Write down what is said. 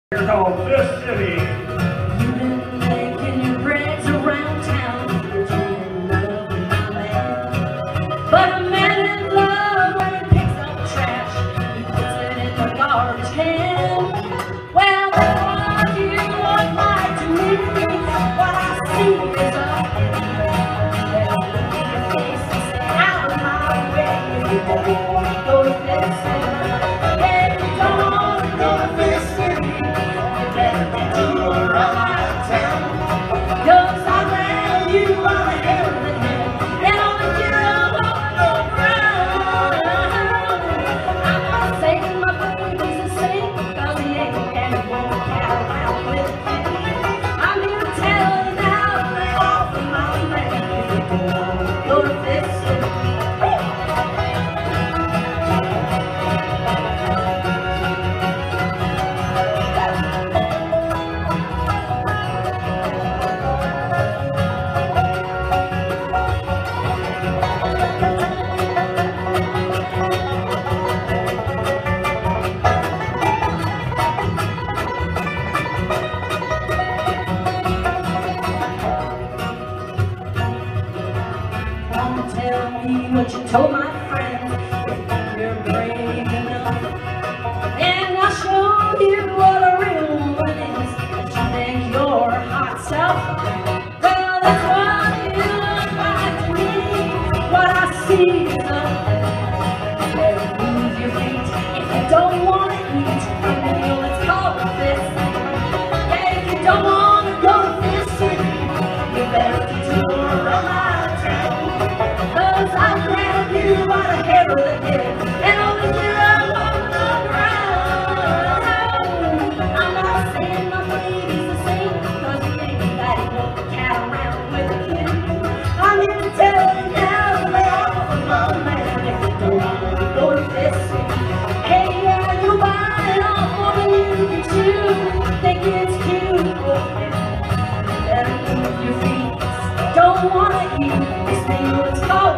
Here called This City. You've been making your breaks around town, but you ain't loving my man. But a man in love, when he picks up trash, he puts it in the garbage can. Well, that's what you look like to me. What I see is a well, your face is out of my way. If you don't want to go to this city, if you don't want to go to this city, you better get to around town. 'Cause I'd rather you on the hill than him, and on the hill on the ground. I'm not saying my baby's the same, 'cause he ain't and he won't cat around with me. I'm here to tell you now, lay off of my man if you don't want to go to this city. Tell me what you told my friends, if you're brave enough, and I'll show you what a real woman is, that you think your hot self. Well, that's what you look like to me. What I see is a better move your feet if you don't want to eat a meal. It's called this. Yeah, if you don't want to go to this city, you better detour around town. 'Cause I'd rather you on the hill than him, and on the hill on the ground. I'm not saying my baby's the same, 'cause he ain't that he won't cat around with a kid. I'm here to tell you now, lay off of my man if you don't want to go to this city. Hey, yeah, you buy it all more than you can chew. Think it's cute, oh yeah. Better move your feet. Don't want to eat this meal. It's called